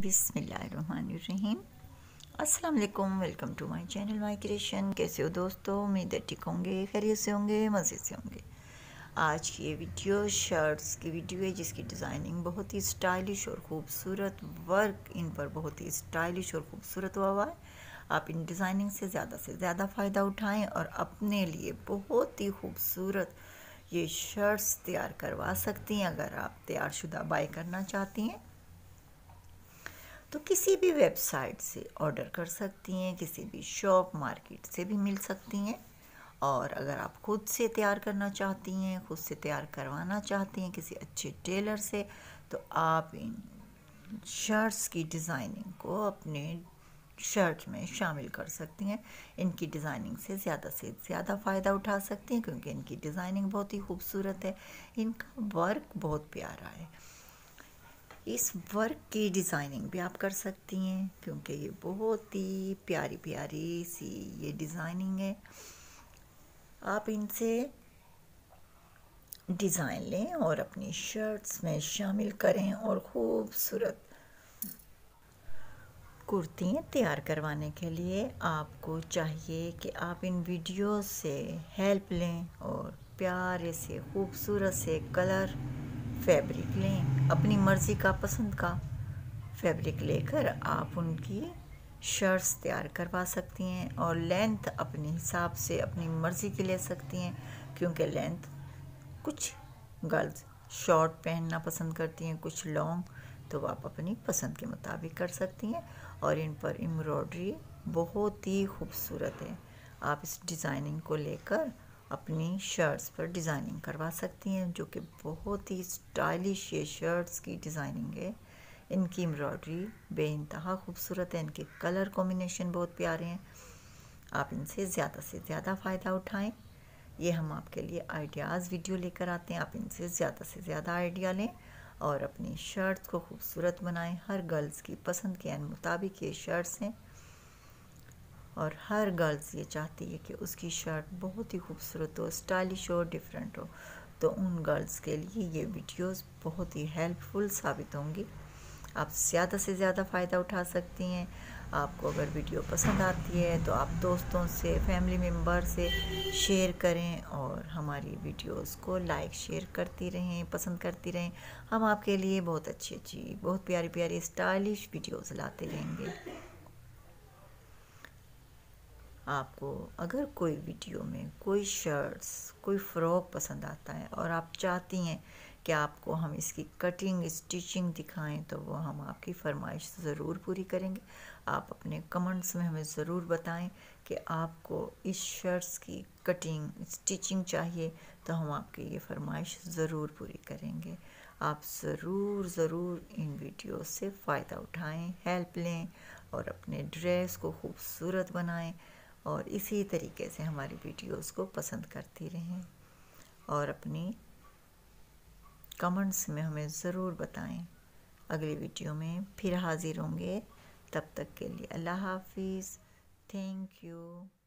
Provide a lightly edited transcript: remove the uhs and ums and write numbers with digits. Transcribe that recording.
बिस्मिल्लाहिर्रहमानिर्रहीम। अस्सलाम वालेकुम, welcome to my channel mycreation। कैसे हो दोस्तों? उम्मीद है ठीक होंगे, खैरियत से होंगे, मज़े से होंगे। आज की ये वीडियो शर्ट्स की वीडियो है जिसकी डिज़ाइनिंग बहुत ही स्टाइलिश और ख़ूबसूरत, वर्क इन पर बहुत ही स्टाइलिश और ख़ूबसूरत हुआ है। आप इन डिज़ाइनिंग से ज़्यादा फ़ायदा उठाएं और अपने लिए बहुत ही खूबसूरत ये शर्ट्स तैयार करवा सकती हैं। अगर आप तैयारशुदा बाय करना चाहती हैं तो किसी भी वेबसाइट से ऑर्डर कर सकती हैं, किसी भी शॉप मार्केट से भी मिल सकती हैं। और अगर आप खुद से तैयार करना चाहती हैं, खुद से तैयार करवाना चाहती हैं किसी अच्छे टेलर से, तो आप इन शर्ट्स की डिज़ाइनिंग को अपने शर्ट में शामिल कर सकती हैं। इनकी डिज़ाइनिंग से ज़्यादा फ़ायदा उठा सकती हैं क्योंकि इनकी डिज़ाइनिंग बहुत ही खूबसूरत है, इनका वर्क बहुत प्यारा है। इस वर्क की डिज़ाइनिंग भी आप कर सकती हैं क्योंकि ये बहुत ही प्यारी प्यारी सी ये डिज़ाइनिंग है। आप इनसे डिज़ाइन लें और अपनी शर्ट्स में शामिल करें और खूबसूरत कुर्तियाँ तैयार करवाने के लिए आपको चाहिए कि आप इन वीडियो से हेल्प लें और प्यारे से खूबसूरत से कलर फैब्रिक लें। अपनी मर्ज़ी का पसंद का फैब्रिक लेकर आप उनकी शर्ट्स तैयार करवा सकती हैं और लेंथ अपने हिसाब से अपनी मर्ज़ी की ले सकती हैं क्योंकि लेंथ कुछ गर्ल्स शॉर्ट पहनना पसंद करती हैं, कुछ लॉन्ग, तो आप अपनी पसंद के मुताबिक कर सकती हैं। और इन पर एम्ब्रॉयडरी बहुत ही खूबसूरत है। आप इस डिज़ाइनिंग को लेकर अपनी शर्ट्स पर डिज़ाइनिंग करवा सकती हैं जो कि बहुत ही स्टाइलिश ये शर्ट्स की डिज़ाइनिंग है। इनकी एम्ब्रॉयडरी बेइंतहा खूबसूरत है, इनके कलर कॉम्बिनेशन बहुत प्यारे हैं। आप इनसे ज़्यादा फ़ायदा उठाएं। ये हम आपके लिए आइडियाज़ वीडियो लेकर आते हैं। आप इनसे ज़्यादा आइडिया लें और अपनी शर्ट्स को खूबसूरत बनाएं। हर गर्ल्स की पसंद के मुताबिक ये शर्ट्स हैं और हर गर्ल्स ये चाहती है कि उसकी शर्ट बहुत ही खूबसूरत हो, स्टाइलिश हो, डिफरेंट हो। तो उन गर्ल्स के लिए ये वीडियोस बहुत ही हेल्पफुल साबित होंगी। आप ज़्यादा से ज़्यादा फ़ायदा उठा सकती हैं। आपको अगर वीडियो पसंद आती है तो आप दोस्तों से, फैमिली मेम्बर से शेयर करें और हमारी वीडियोस को लाइक शेयर करती रहें, पसंद करती रहें। हम आपके लिए बहुत अच्छी बहुत प्यारी प्यारी स्टाइलिश वीडियोस लाते रहेंगे। आपको अगर कोई वीडियो में कोई शर्ट्स, कोई फ़्रॉक पसंद आता है और आप चाहती हैं कि आपको हम इसकी कटिंग, स्टिचिंग दिखाएं, तो वो हम आपकी फरमाइश ज़रूर पूरी करेंगे। आप अपने कमेंट्स में हमें ज़रूर बताएं कि आपको इस शर्ट्स की कटिंग, स्टिचिंग चाहिए, तो हम आपकी ये फरमाइश ज़रूर पूरी करेंगे। आप ज़रूर इन वीडियो से फ़ायदा उठाएं, हेल्प लें और अपने ड्रेस को खूबसूरत बनाएं और इसी तरीके से हमारी वीडियोस को पसंद करती रहें और अपनी कमेंट्स में हमें ज़रूर बताएं। अगली वीडियो में फिर हाज़िर होंगे। तब तक के लिए अल्लाह हाफिज़। Thank you.